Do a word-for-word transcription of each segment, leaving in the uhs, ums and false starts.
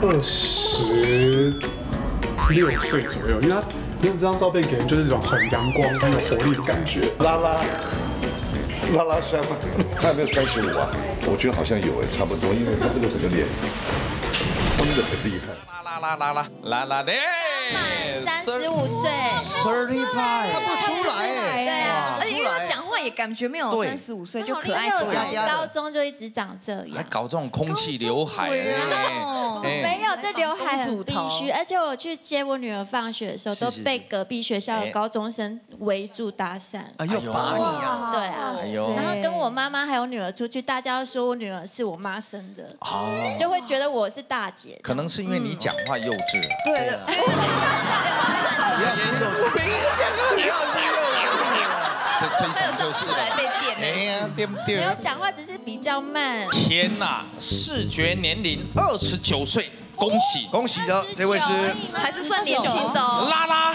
二十六岁左右，因为他用这张照片给人就是一种很阳光、很有活力的感觉。 拉拉拉拉山吗？他有没有三十五啊？我觉得好像有哎，差不多，因为他这个整个脸绷得很厉害。 啦啦啦啦啦啦的， 三十五岁 ，thirty five， 看不出来哎。 对啊， 而且因为他讲话也感觉没有三十五岁就可爱多多了。高中就一直长这样， 还搞这种空气刘海， 没有，这刘海很必须。而且我去接我女儿放学的时候，都被隔壁学校的高中生围住搭讪。 哎呦，把你啊！ 对啊，然后跟我妈妈还有女儿出去，大家说我女儿是我妈生的，就会觉得我是大姐。 可能是因为你讲话幼稚。 对的。 不要心肉是，不要心肉这这一种就是来被电。 哎呀，对不对？ 没有讲话，只是比较慢。 天哪，视觉年龄二十九岁，恭喜恭喜的，这位是还是算年轻的哦。 拉拉，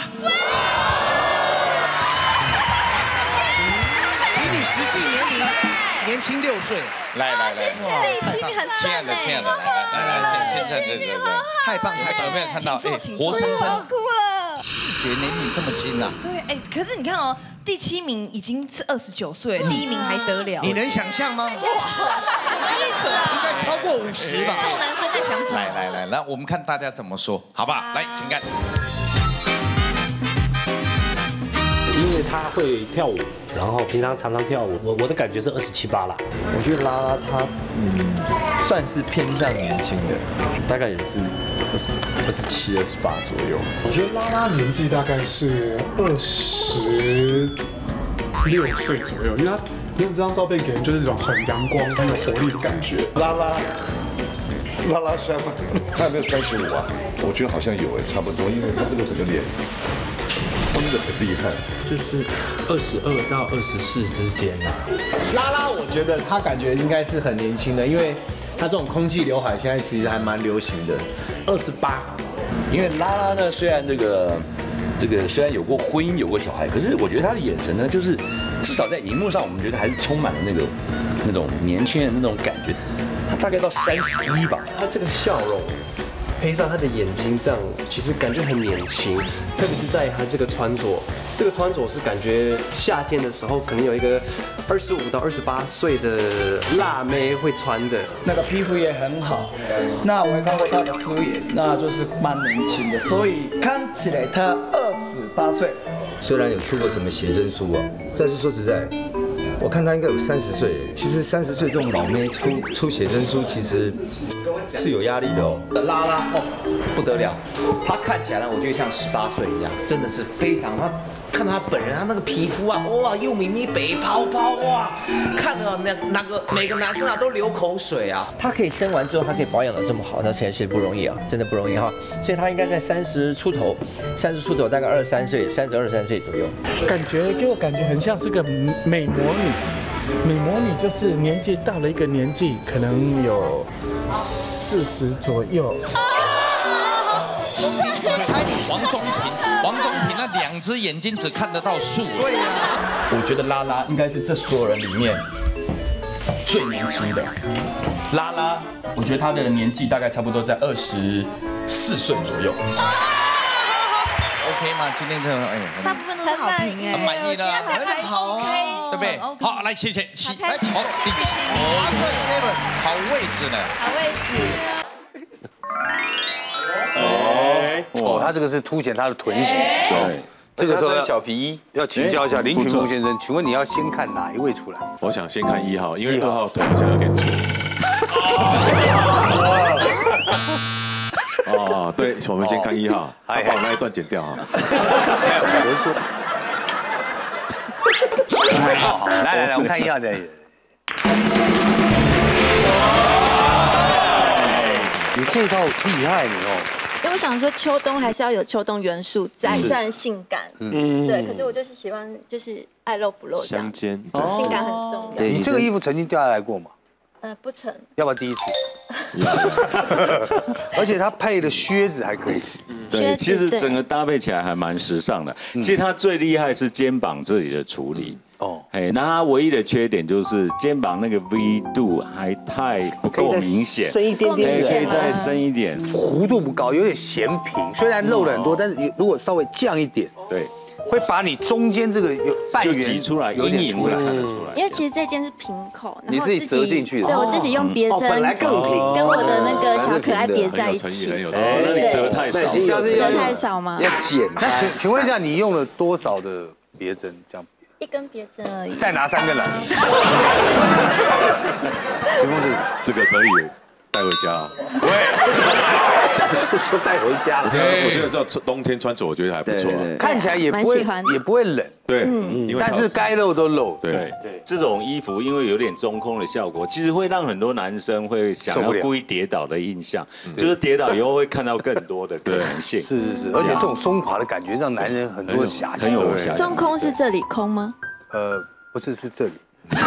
比你实际年龄年轻六岁。 来来来， 谢谢李青，很亲爱的亲爱的，来来来，现现在对对对， 太棒太棒！ 有没有看到？哎，活生生， 哭了。 视觉年龄这么轻啊？ 对，哎，可是你看哦，第七名已经是二十九岁，第一名还得了？ 你能想象吗？哇，应该超过五十吧？ 这种男生在想什么？ 来来来，那我们看大家怎么说，好不好？来，请看。 因为他会跳舞，然后平常常常跳舞，我我的感觉是二十七八啦。 我觉得拉拉他嗯算是偏向年轻的，大概也是二十二十七、二十八左右。 我觉得拉拉年纪大概是二十六岁左右，因为他用这张照片给人就是一种很阳光、很有活力的感觉。 拉拉拉拉山吗？他有没有三十五啊？我觉得好像有哎，差不多，因为他这个整个脸绷得很厉害。 就是二十二到二十四之间啊。 拉拉，我觉得他感觉应该是很年轻的，因为他这种空气刘海现在其实还蛮流行的。二十八， 因为拉拉呢，虽然这个这个虽然有过婚姻，有过小孩，可是我觉得他的眼神呢，就是至少在荧幕上，我们觉得还是充满了那个那种年轻人那种感觉。他大概到三十一吧， 他这个笑容。配上他的眼睛，这样其实感觉很年轻，特别是在他这个穿着，这个穿着是感觉夏天的时候可能有一个二十五到二十八岁的辣妹会穿的。 那个皮肤也很好，那我也看过他的素颜，那就是蛮年轻的，所以看起来他二十八岁。 虽然有出过什么写真书啊，但是说实在，我看他应该有三十岁。其实三十岁这种老妹出出写真书，其实是有压力的哦。 拉拉哦，不得了，他看起来呢，我觉得像十八岁一样，真的是非常。他看到他本人，他那个皮肤啊，哇，又咪咪北泡泡哇，看了那那个每个男生啊都流口水啊。 他可以生完之后，他可以保养得这么好，那其实不容易啊，真的不容易哈。所以他应该在三十出头，三十出头大概二十三岁，三十二三岁左右。 感觉给我感觉很像是个美魔女。美魔女就是年纪到了一个年纪，可能有四十左右。 黄宗平，黄宗平那两只眼睛只看得到树。 对呀。 我觉得拉拉应该是这所有人里面最年轻的。拉拉，我觉得他的年纪大概差不多在二十四岁左右。 OK 吗？今天这哎， 大部分都是好评哎， 很满意的， 很好啊， 对不对？好，来谢谢七，来好第七，好位置呢， 好位置。 哦，他这个是凸显他的臀型。对，这个时候小皮衣要请教一下林群峰先生，请问你要先看哪一位出来？ 我想先看一号，因为二号腿好像有点粗。哦，对，我们先看一号，把我那一段剪掉哈。 我是说，好，来来来，我们看一号的。你这套厉害你哦。 因为我想说，秋冬还是要有秋冬元素在，虽然性感，嗯，对，可是我就是喜欢就是爱露不露这样， 相间， 性感很重要。 对，你这个衣服曾经掉下来过吗？ 呃，不成。 要不要第一次？而且它配的靴子还可以。 对，其实整个搭配起来还蛮时尚的。其实它最厉害是肩膀这里的处理。 哦， 哎，那它唯一的缺点就是肩膀那个 V 度还太不够明显， 深一点点， 可以再深一点， 弧度不高，有点咸平，虽然露了很多，但是如果稍微降一点， 对。 会把你中间这个有半圆挤出来，阴影会看得出来。 因为其实这件是平口， 你自己折进去的， 对我自己用别针， 本来更平， 跟我的那个小可爱别在一起。 很有诚意，很有诚意。那你折太少， 下次折太少吗？ 要剪。 那请请问一下，你用了多少的别针？这样一根别针而已。 再拿三根来。请问这个这个可以带回家啊？ 对。 不是就带回家了。 我觉得我觉得这冬天穿着我觉得还不错， 看起来也不会也不会冷。 对， 但是该露都露。 对对，这种衣服因为有点中空的效果，其实会让很多男生会想要故意跌倒的印象，就是跌倒以后会看到更多的可能性。 是是是，而且这种松垮的感觉让男人很多遐想， 很有遐想。 中空是这里空吗？ 呃，不是，是这里。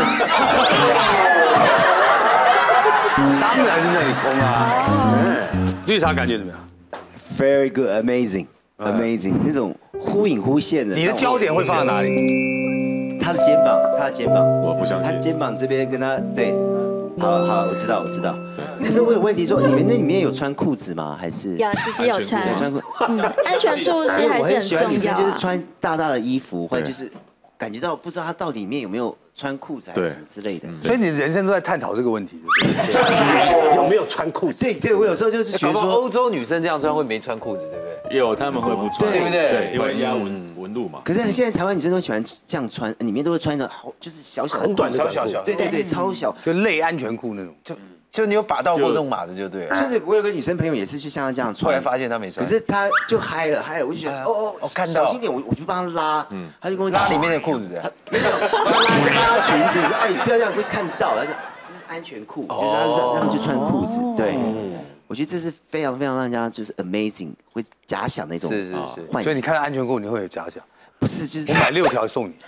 当然是那里空啊。绿茶感觉怎么样 ？Very good, amazing, amazing， 那种忽隐忽现的。 你的焦点会放在哪里？ 他的肩膀，他的肩膀。 我不相信。 他肩膀这边跟他对，好好，我知道，我知道。可是我有问题说，你们那里面有穿裤子吗？还是？ 有，其实有穿。 有穿裤。 嗯，安全措施还是很重要。 女生就是穿大大的衣服，或者就是感觉到不知道他到底里面有没有。 穿裤子还是什么之类的， 所以你人生都在探讨这个问题， 有没有穿裤子？ 对对，我有时候就是觉得说， 欧洲女生这样穿会没穿裤子，对不对？ 有，他们会不穿， 对不对？因为压纹纹路嘛。 可是现在台湾女生都喜欢这样穿，里面都会穿的好，就是小小很短的小小小， 对对对，超小， 就类安全裤那种， 就就你有把到过这种码子就对了。 就是我有个女生朋友也是去像她这样穿， 后来发现她没穿， 可是她就嗨了嗨了，我就觉得哦哦，看到小心点，我我就帮她拉，嗯，她就跟我讲拉里面的裤子， 没有，拉拉裙子，说哎不要这样会看到，她说那是安全裤，就是她说他们就穿裤子，对。 我觉得这是非常非常让人家就是 amazing， 会假想的一种是是是， 所以你看到安全裤你会有假想？ 不是，就是我买六条送你。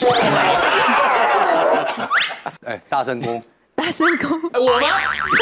哎，大声公， 大声公， 我吗？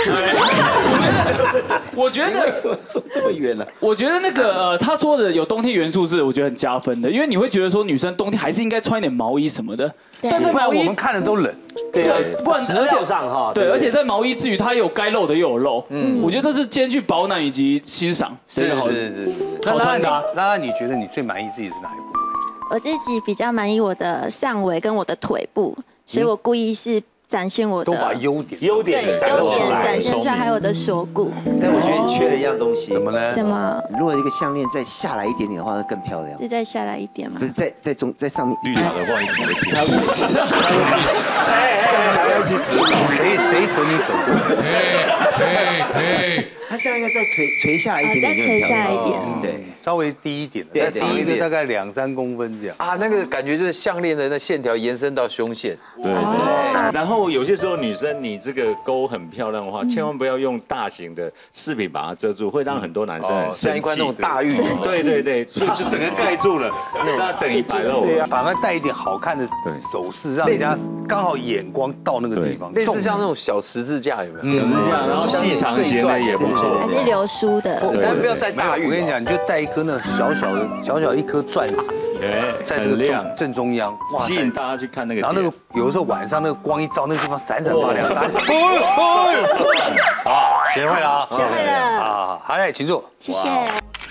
我觉得，我觉得做这么远了。 我觉得那个呃，他说的有冬天元素是我觉得很加分的，因为你会觉得说女生冬天还是应该穿一点毛衣什么的。 但是毛衣我们看的都冷， 对啊，不然质量上哈， 对，而且在毛衣之余，它有该露的又有露，嗯，我觉得这是兼具保暖以及欣赏， 是是是， 好穿搭。 那那你觉得你最满意自己是哪一部分？ 我自己比较满意我的上围跟我的腿部，所以我故意是展现我的都把优点优点对优点展现出来，还有我的锁骨。 但我觉得你缺了一样东西， 什么呢？ 什么？ 如果一个项链再下来一点点的话，会更漂亮。 是再下来一点吗？ 不是，在在中在上面。 绿茶的话，你怎么会偏？ 他不是，他不是，下面再去指谁谁折你手骨？ 他现在应该再垂垂下来一点点， 再垂下来一点， 对， 稍微低一点， 对， 长一个大概两三公分这样。 啊，那个感觉就是项链的那线条延伸到胸线。 对对。然后有些时候女生你这个沟很漂亮的话，千万不要用大型的饰品把它遮住，会让很多男生很生气。 像一块那种大玉。 对对对，就就整个盖住了，那等于白露。 对啊，反而带一点好看的首饰，让人家刚好眼光到那个地方。 类似像那种小十字架有没有？ 小十字架，然后细长型的也不错。 还是流苏的， 但不要戴大玉。 我跟你讲，你就戴一颗那小小的、小小一颗钻石， 哎， 在这个正正中央， 吸引大家去看那个。 然后那个有的时候晚上那个光一照，那个地方闪闪发亮。大家，啊，学会了啊， 学会了啊，好嘞，请坐。 谢谢。